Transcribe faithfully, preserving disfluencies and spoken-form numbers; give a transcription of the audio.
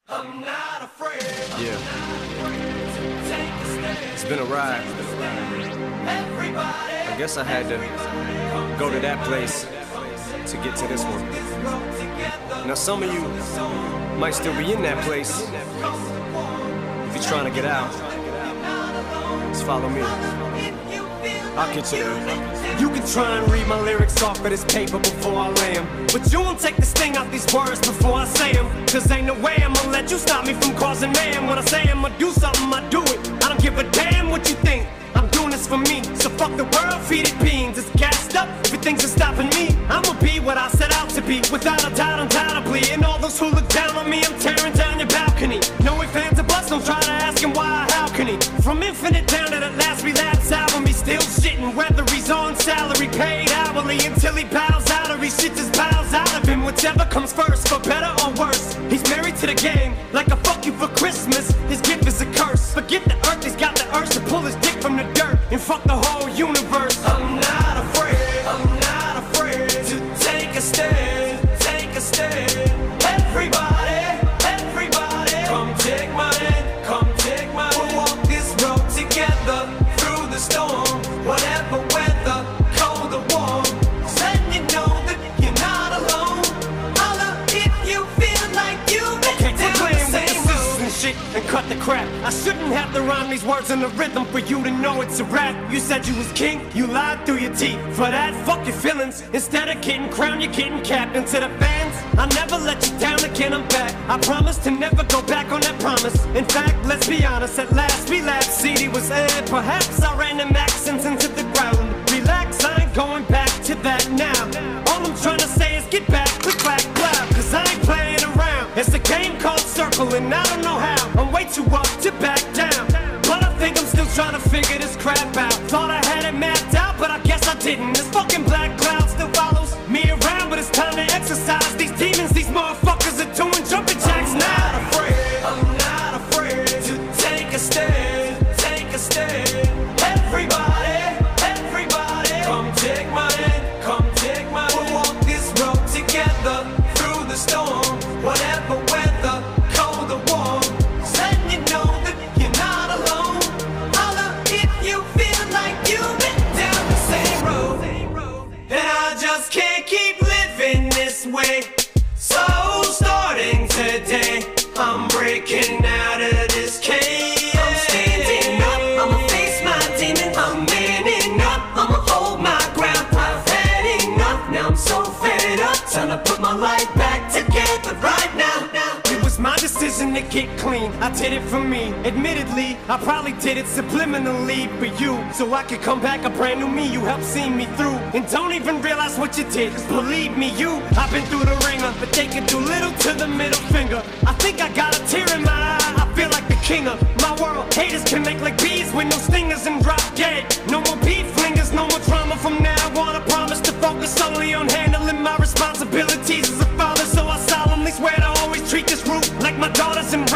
I'm not afraid. Yeah. Take a stand. It's been a ride. Everybody. I guess I had to go to that place to get to this one. Now some of you might still be in that place. If you're trying to get out, just follow me. I'll get you there. You can try and read my lyrics off of this paper before I lay them, but you won't take the sting out these words before I say them. Cause ain't no way I'ma let you stop me from causing mayhem. When I say I'ma do something, I do it. I don't give a damn what you think. I'm doing this for me, so fuck the world, feed it beans. It's gassed up, everything's just stopping me. I'ma be what I set out to be, without a doubt, undoubtedly. And all those who look down on me, I'm tearing down your balcony. No ifs, ands, or buts, don't try to ask him why or how can he. From Infinite down to the last relapse album, he's still shitting. Whether he's on salary, paid hourly, until he bows out or he shit just bows out of him. Whichever comes first, for better or worse. He's married to the game, like a fuck you for Christmas. His gift is a curse. Forget the earth, he's got the urge to pull his dick from the dirt and fuck the whole universe. I'm not afraid. I'm not afraid to take a stand. Take a stand. Everybody, everybody, come take my hand. Come take my hand. We'll walk this road together through the storm. Whatever weather, cold or warm. Letting you know that you're not alone. Holla if you feel like you've been Okay, down quit playing the with the same scissors road. and shit and cut the crap. I shouldn't have to rhyme these words in the rhythm for you to know it's a rap. You said you was king, you lied through your teeth. For that, fuck your feelings. Instead of getting crowned, you're getting capped. And to the fans, I'll never let you down again, I'm back. I promise to never go back on that promise. In fact, let's be honest, at last we laughed. C D was aired, perhaps I ran them accents into the ground. Relax, I ain't going back to that now. All I'm trying to say is get back, click, clack, clap. Cause I ain't playing around. It's a game called Circle and I don't know how. I'm way too up to back down, but I think I'm still trying to figure this crap out. Thought I had it mapped out, but I guess I didn't. This fucking black cloud still follows me around, but it's time to exercise these demons. These motherfuckers are doing jumping jacks now. I'm not afraid. I'm not afraid to take a stand. Take a stand. Everybody, everybody, come take my hand. Come take my hand. We'll walk this road together through the storm. Whatever weather, cold or warm. Letting you know that you're not alone. Holla if you feel like you've been down the same road. And I just can't keep living this way. So starting today, I'm breaking out of this cage. I'm standing up, I'ma face my demon. I'm manning up, I'ma hold my ground. I've had enough, now I'm so fed up. Time to put my life back together right now. now. It was my decision to get clean, I did it for me. Admittedly, I probably did it subliminally for you, so I could come back a brand new me. You helped see me through, and don't even realize what you did. Cause believe me, you, I've been through the ringer, but they could do little to the middle finger. I think I got a tear in my eye, I feel like the king of my world. Haters can make like bees with no stingers and drop dead. No more beef flingers, no more drama from now on. I promise to focus solely on handling my responsibilities as a father. So I solemnly swear to always treat this root like my daughters and